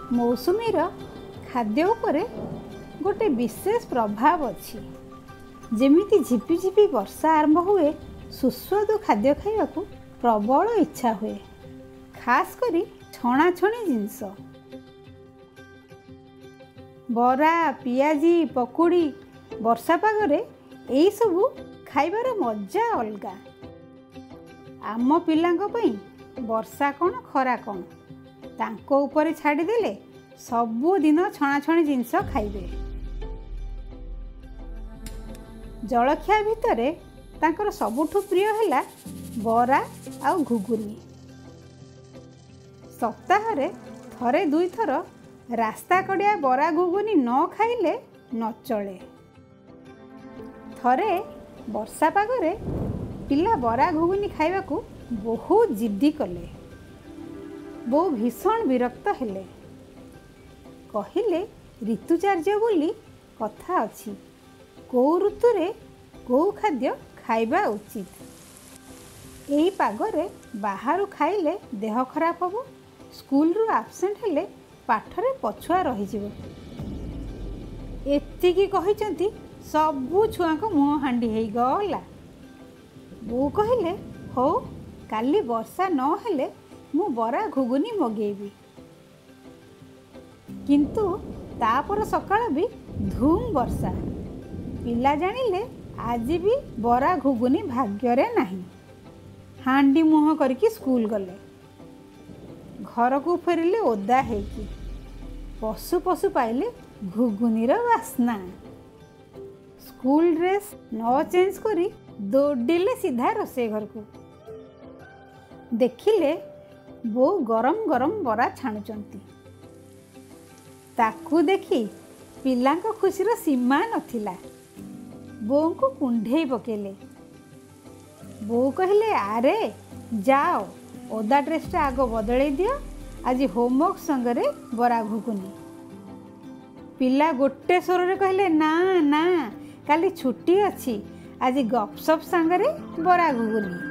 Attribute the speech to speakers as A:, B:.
A: मौसुमीर खाद्य उपरे गोटे विशेष प्रभाव अच्छी। जेमिति झिपिझिपि वर्षा आरंभ हुए सुस्वादु खाद्य खाइबाकू प्रबल इच्छा हुए, खास करी छणाछणी जिनस। बरा पियाजी पकुड़ी वर्षा पागरे यही सबू खाइबार मजा अलगा। आम पिलांक पई वर्षा कौन खरा कौन तांको ऊपर छाड़ीदेले सबुदिन छणाछणी जिनस खाइबे। जलखिया भितरे तांकर सबुठु प्रिय हैला बरा आउ घुगुनी। सप्ताहरे थरे दुई थर रास्ता कड़िया बरा घुगुनी न खाइले न चले। थरे वर्षा पागरे पिला बरा घुगुनी खाइबाकू बहुत जिद्दी कले। बो भीषण विरक्त हेले। कहिले ऋतुचार्य बोली कथा अछि, को ऋतुरे को खाद्य खाइबा उचित। एही पागरे बाहरु खाइले देह खराब हबो, स्कूल रु आब्सेंट हेले पाठरे पछुआ रही जिवो। एतिकी कहिचंती सबु छुआको मुह हांडी हेई गला। बो कहिले हो काली वर्षा न हेले मु बरा घुगुनी मगेबी। किंतु तापर सकाळ भी धूम वर्षा। पिला जानिले आज भी बरा घुगुनी भाग्यरे नाही। हांडी मुह करके स्कूल गले। घर को फेरिले ओदा हेकी। पशु पशु पाइले घुगुनीर वासना। स्कूल ड्रेस न चेंज करी दौड़िले सीधा रोषे घर को। देखिले बो गरम गरम बरा छाणुचंती। ताकू देखी पिलांको खुशीर सीमा नथिला। बो को कुंढेई पकेले। बो कहले आरे जाओ ओदा ड्रेसटा आग बदले दियो, आज होमवर्क संगरे बरा घुगुनी। पिला गोटे स्वर रे कहले ना ना काली छुट्टी अच्छी, आज गपसप संगरे बरा घुगुनी।